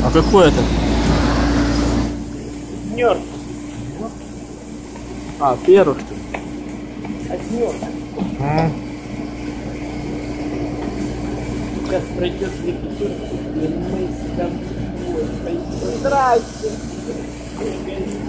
А какой это? Нёрд. А, первый что ли? Осьмёрка. Сейчас пройдет репетиторку, и мы с тобой. Здрасте.